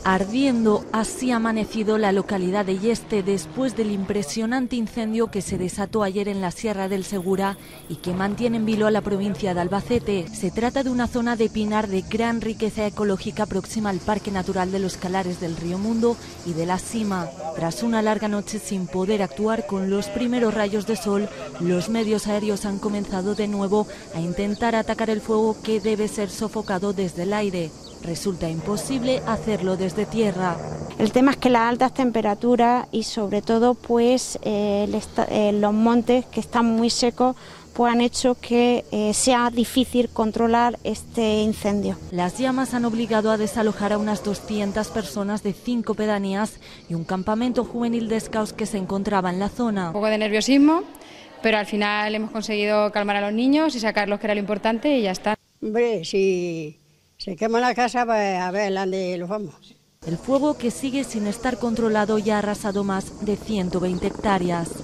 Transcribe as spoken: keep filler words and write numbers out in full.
Ardiendo, así ha amanecido la localidad de Yeste después del impresionante incendio que se desató ayer en la Sierra del Segura y que mantiene en vilo a la provincia de Albacete. Se trata de una zona de pinar de gran riqueza ecológica próxima al Parque Natural de los Calares del Río Mundo y de la Sima. Tras una larga noche sin poder actuar con los primeros rayos de sol, los medios aéreos han comenzado de nuevo a intentar atacar el fuego que debe ser sofocado desde el aire. Resulta imposible hacerlo desde tierra. El tema es que las altas temperaturas y sobre todo pues eh, eh, los montes que están muy secos pues han hecho que eh, sea difícil controlar este incendio. Las llamas han obligado a desalojar a unas doscientas personas de cinco pedanías y un campamento juvenil de scouts que se encontraba en la zona. Un poco de nerviosismo, pero al final hemos conseguido calmar a los niños y sacarlos, que era lo importante, y ya está. Hombre, si se quema la casa, pues a ver dónde los vamos. El fuego, que sigue sin estar controlado, ya ha arrasado más de ciento veinte hectáreas.